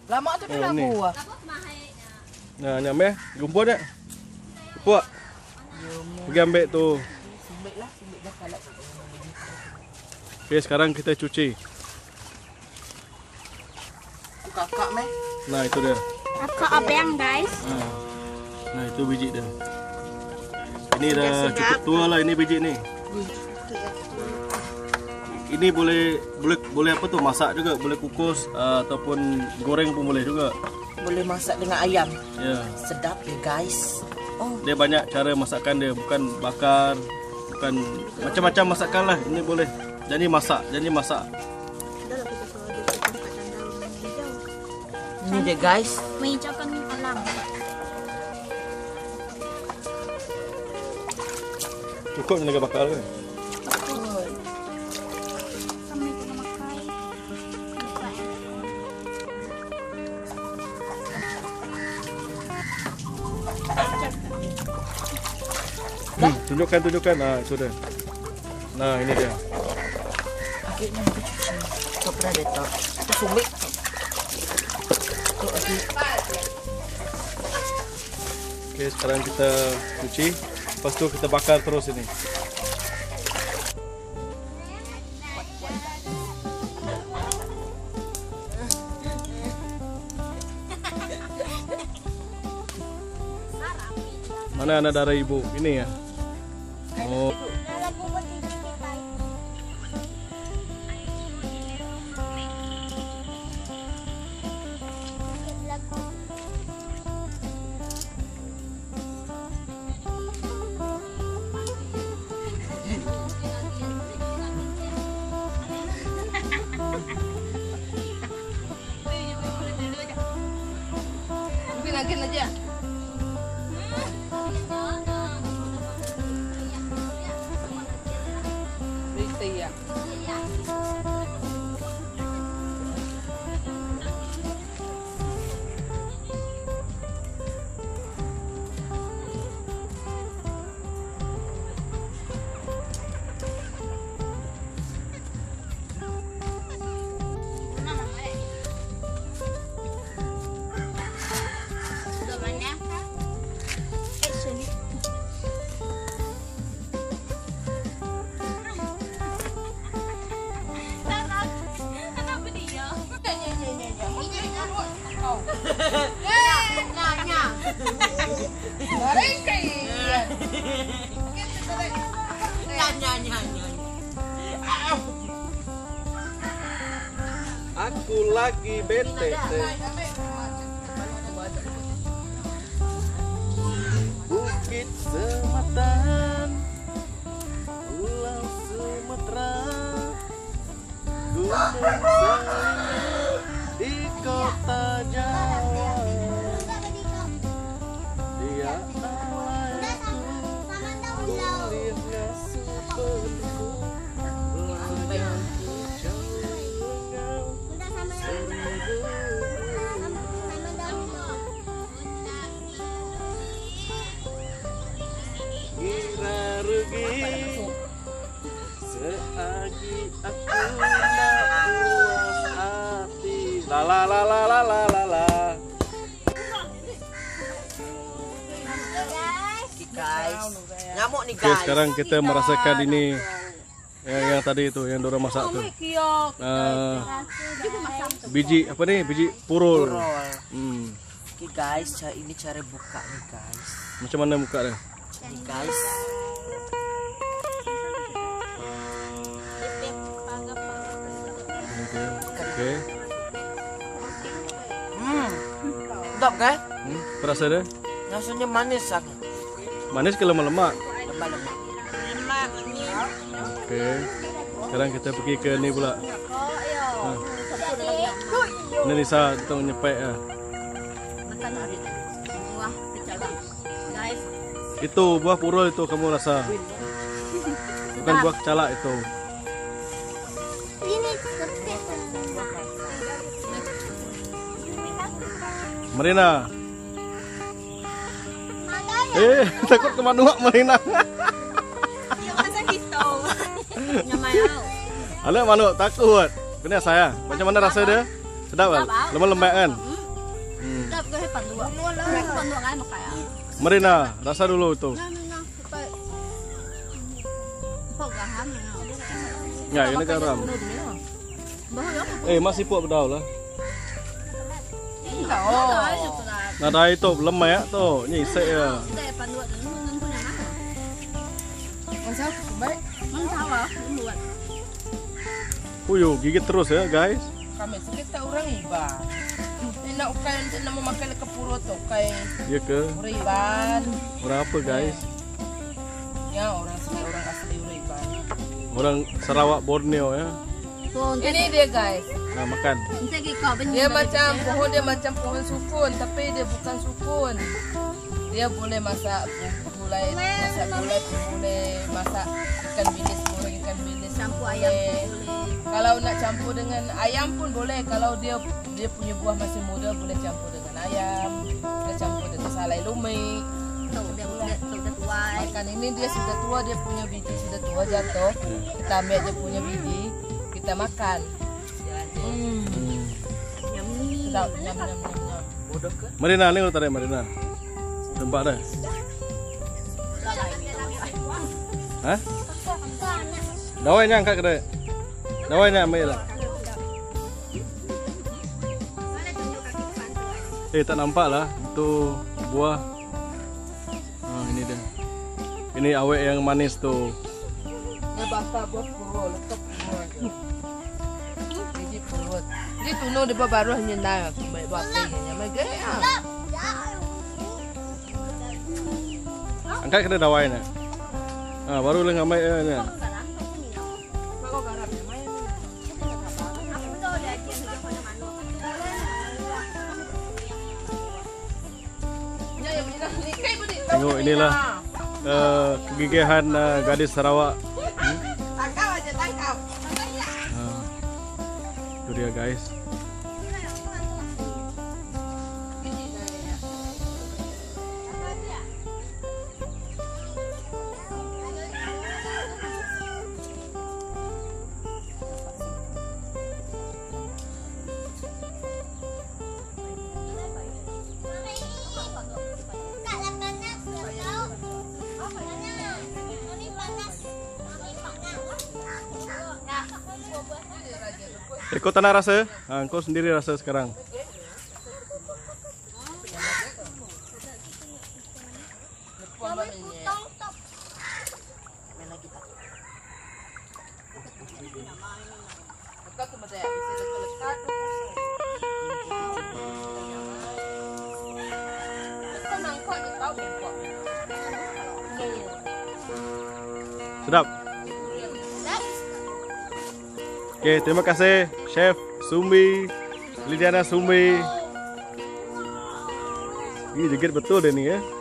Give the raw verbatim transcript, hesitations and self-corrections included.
Lama tu dah lagu ah. Nah, nyampe rumput dah. Rumput. Pergi ambil tu. Simbiklah, simbiklah kalau. Okey, sekarang kita cuci. Tu kakak meh. Nah, itu dia. Kakak abang guys. Nah, nah itu biji dia. Ini dah cukup tua lah ini biji ni. Ini boleh boleh boleh apa tu masak juga, boleh kukus uh, ataupun goreng pun boleh juga. Boleh masak dengan ayam. Ya. Sedap ya guys. Oh, Dia banyak cara masakan dia, bukan bakar, bukan macam-macam masakan lah. Ini boleh jadi masak, jadi masak. ini dia guys. Menghijaukan alam. Cukup dengan bakar kan? Kami kena makan. Hmm, tunjukkan tunjukkan. Nah, itu dia. Nah, ini dia. Akhirnya aku cuci. Kau pernah letak. Itu sumbik. Tu lagi. Okey, sekarang kita cuci. Lepas tu kita bakar terus ini. Mana anak darah ibu? Ini ya. Oh. Mungkin aja. Riti ya. Aku lagi bete. Bukit Sematan, Pulau Sumatera, Gunung Selamat di kota Jawa. Dia awalku kulitnya sepenuhku belajarku jauh engkau seribu. Kira rugi seagi aku nak puas hati. La la la la la la la la. Guys, nyamuk nih Oke, guys. sekarang kita merasakan ini yang, yang tadi itu yang dorang masak tuh. Uh, biji apa nih? Biji purul. Purul. Hmm. Oke guys, cara ini cara buka nih guys. Macam mana buka dia? Ini guys. Oke. Hmm. Sedap kan? Hmm, perasa dia? Rasanya manis sangat. Manis ke lemak-lemak? Lemak-lemak. Oke. Sekarang kita pergi ke ni pula. Ha. Ini Nisa tong nyepek ah. Itu buah purul itu kamu rasa. Bukan buah calak itu. Ini kepit. Marina. Eh, takut ke manuak Marina. Anak manuak takut. Benar saya. Macam mana rasa dia? Sedap kan? Lemak-lemak kan? Hmm. Dapat gue hepan dua. Hepan dua kan makanya. Marina, rasa dulu itu. Pogahan. Ya, ini garam. Eh, masih puak bedau lah. Oh. Nah, dah itu lemak ya tuh, nyisek ya. Hepan dua dan mun punya mana? Masa baik. Mun tahu ah, buat. Uyuh, gigit terus ya guys. Kami sekitar orang iba. Ini nak ukai untuk nak memakai ke pura tu ukai Iya ke? Uriban. Berapa guys? Ya orang sini orang asli Uriban. Orang Sarawak Borneo ya. Ini dia guys. Nah, makan. Dia macam pohon dia macam pohon sukun tapi dia bukan sukun. Dia boleh masak gulai, masak gulai, boleh masak ikan bilis, goreng ikan bilis, Campur boleh. ayam. Kalau nak campur dengan ayam pun boleh. Kalau dia dia punya buah masih muda boleh campur dengan ayam. Dia campur dengan salai lumik. Tuh dia dia tuh dia tua. Makan ini dia sudah tua, dia punya biji sudah tua jatuh. Kita ambil dia punya biji, kita makan. Hmm. Yummy. Sedap, nyam nyam nyam nyam. Bodoh ke? Marina, ni tadi Marina. Tempat dah. Hah? Dawai nya angkat ke dia. Dawai nya ambil lah. Eh, tak nampak lah. Itu buah. Ah, ini dia. Ini awet yang manis tu. Dia bakar buah purut, letak purut. Biji purut. Dia tuno dia baru hanya nak baik bakar hanya megaya. Angkat ke dia dawai nya. Ah, baru lah ngambil ya nya. Kau garap yang main. Ya yang ini ni kai budi. Tengok inilah uh, kegigihan uh, gadis Sarawak. Tangkap aja tangkap. Uh, itu dia guys. Eh, kau tak nak rasa? Ha, kau sendiri rasa sekarang. Sedap. Oke, terima kasih Chef Sumbi, Lidiana Sumbi. Ini jegit betul deh nih ya.